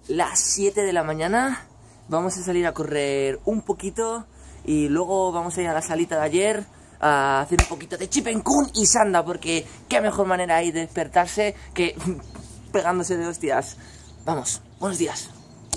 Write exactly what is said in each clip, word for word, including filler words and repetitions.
las siete de la mañana. Vamos a salir a correr un poquito y luego vamos a ir a la salita de ayer a hacer un poquito de chipencún y sanda, porque qué mejor manera hay de despertarse que pegándose de hostias. Vamos, buenos días.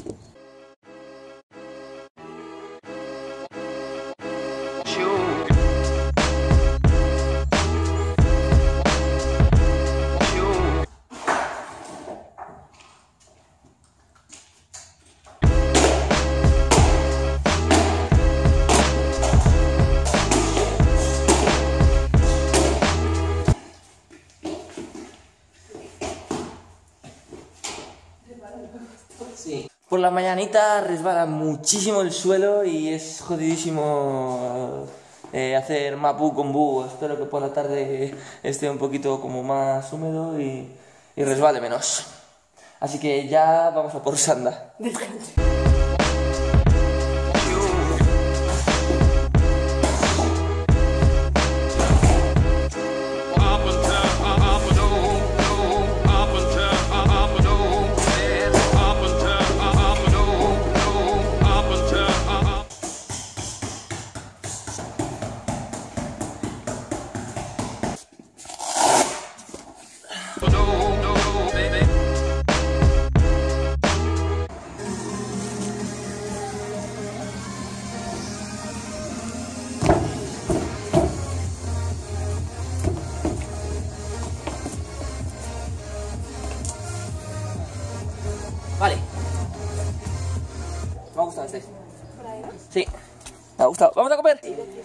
Sí. Por la mañanita resbala muchísimo el suelo y es jodidísimo eh, hacer mapu con bu. Espero que por la tarde esté un poquito como más húmedo y, y resbale menos. Así que ya vamos a por sanda. Vale. Me ha gustado este. Sí. Me ha gustado. ¿Vamos a comer?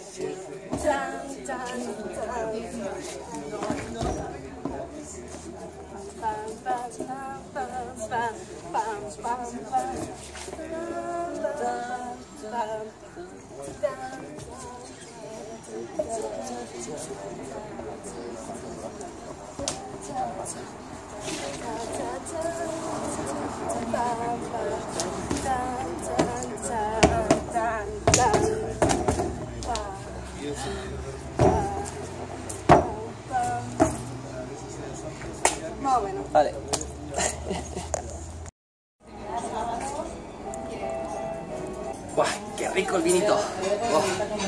Más o menos. Vale. ¡Buah! ¡Qué rico el vinito! ¡Buah!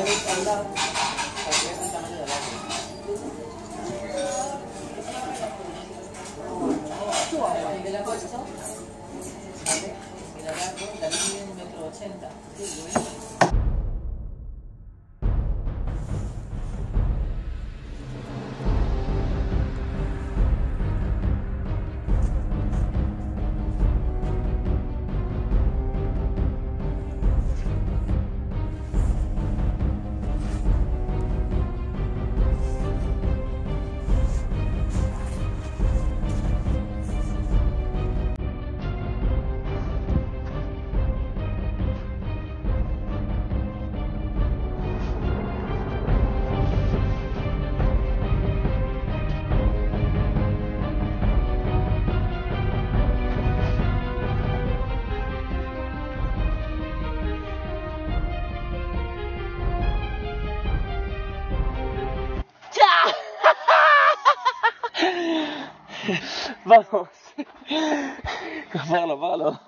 Vamos. Apágalo, apágalo.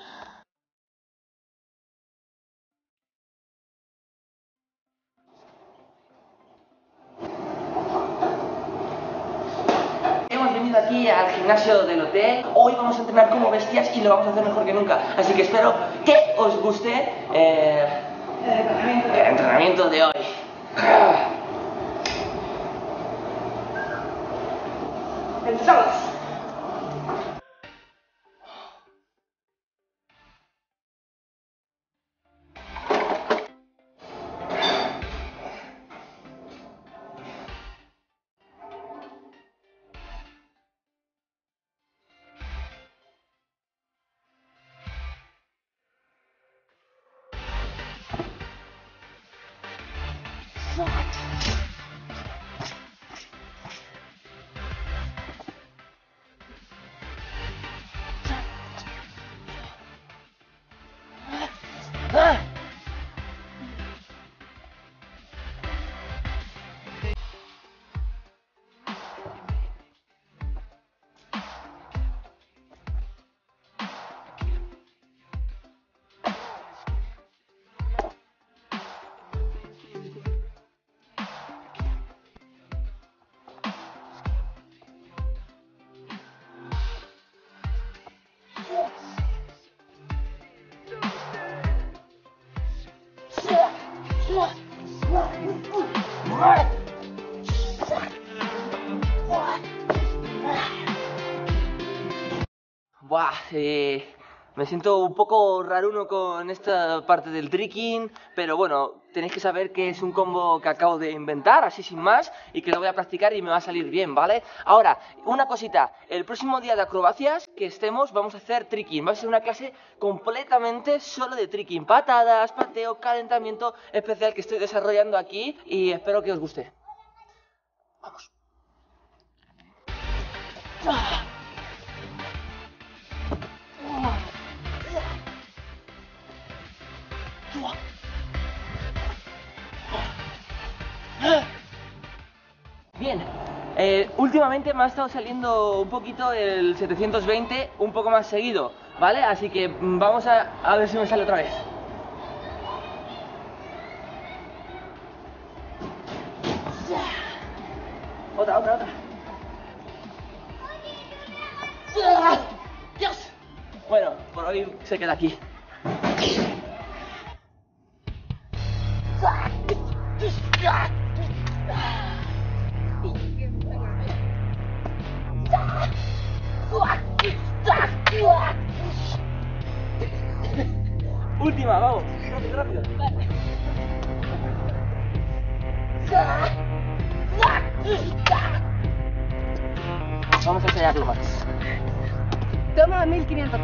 Hemos venido aquí al gimnasio del hotel. Hoy vamos a entrenar como bestias y lo vamos a hacer mejor que nunca. Así que espero que os guste eh, el, entrenamiento de... el entrenamiento de hoy. Empezamos. eh, me siento un poco raruno con esta parte del tricking, pero bueno, tenéis que saber que es un combo que acabo de inventar, así sin más, y que lo voy a practicar y me va a salir bien, ¿vale? Ahora, una cosita, el próximo día de acrobacias que estemos vamos a hacer tricking, va a ser una clase completamente solo de tricking, patadas, pateo, calentamiento especial que estoy desarrollando aquí y espero que os guste. Vamos. Bien, eh, últimamente me ha estado saliendo un poquito el setecientos veinte, un poco más seguido, ¿vale? Así que vamos a, a ver si me sale otra vez. Otra, otra, otra. ¡Dios! Bueno, por hoy se queda aquí. Última, vamos. Rápido, rápido. Vamos a ensayarlo más. Toma mil quinientos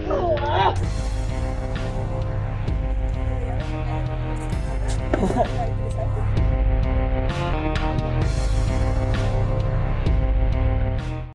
dos.